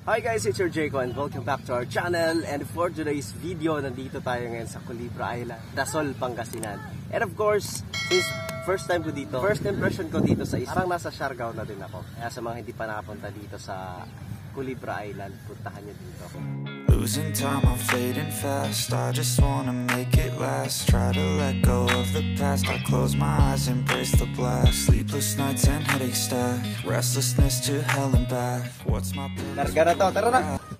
Hi guys, it's your Jayco and welcome back to our channel. And for today's video, nandito tayo ngayon sa Colibra Island, Dasol Pangasinan. And of course, since first time ko dito, first impression ko dito sa parang nasa Siargao na din ako. Kaya sa mga hindi pa nakapunta dito sa Colibra Island, puntahan nyo dito. Losing time, I'm fading fast. I just wanna make it last. Try to let go of the past. I close my eyes, embrace the blast. Sleepless nights and headaches stack. Restlessness to hell and back. What's my purpose? Larga na to, tara na!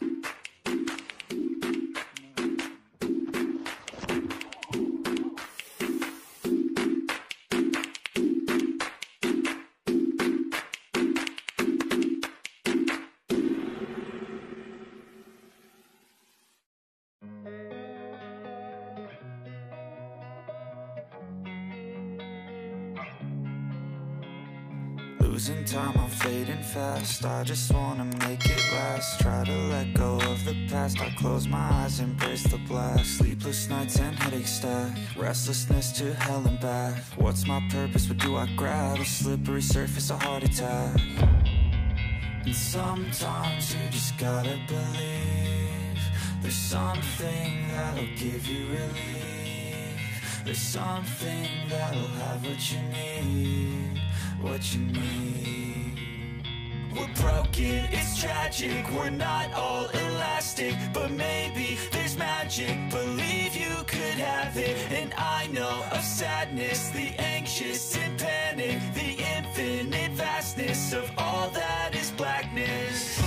Losing time, I'm fading fast. I just wanna make it last. Try to let go of the past. I close my eyes, embrace the blast. Sleepless nights and headaches stack. Restlessness to hell and back. What's my purpose? What do I grab? A slippery surface, a heart attack. And sometimes you just gotta believe there's something that'll give you relief. There's something that'll have what you need. What you need. We're broken, it's tragic. We're not all elastic, but maybe there's magic. Believe you could have it. And I know of sadness, the anxious and panic, the infinite vastness of all that is blackness.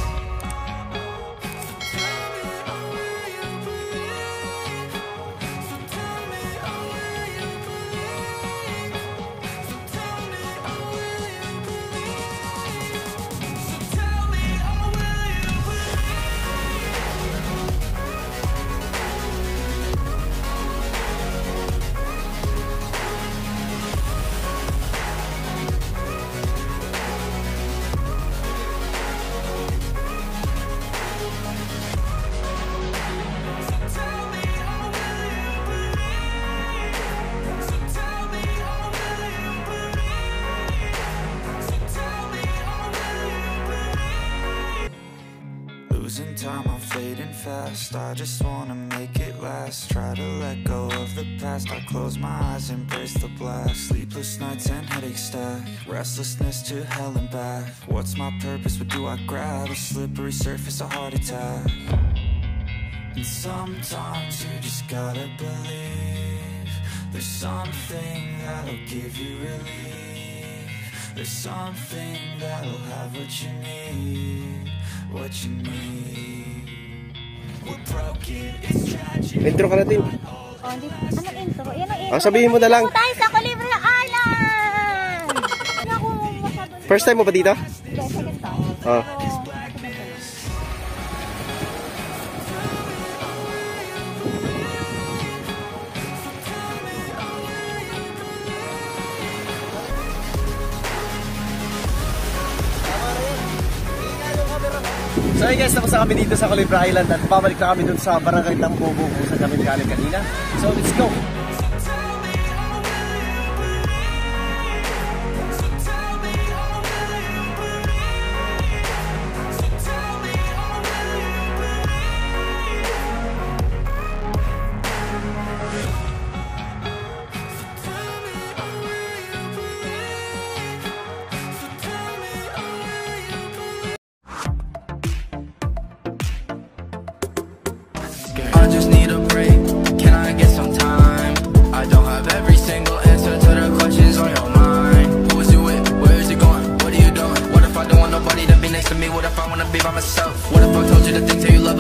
Losing time, I'm fading fast. I just wanna make it last. Try to let go of the past. I close my eyes, embrace the blast. Sleepless nights and headaches stack. Restlessness to hell and back. What's my purpose? What do I grab? A slippery surface, a heart attack. And sometimes you just gotta believe there's something that'll give you relief. There's something that'll have what you need. What you need. We're broken, it's tragic. Intro ka natin. Oh, hindi. Anong intro? Yan ang intro. Sabihin mo na lang. Tayo sa Colibra Island! First time mo ba dito? Yes, second time. Oh. So hey guys, tapos na kami dito sa Colibra Island at babalik na kami dun sa barangay Tambobo kung saan kami galing kanina. So let's go! I just need a break, can I get some time? I don't have every single answer to the questions on your mind. Who is you with? Where is it going? What are you doing? What if I don't want nobody to be next to me? What if I wanna be by myself? What if I told you the things that you love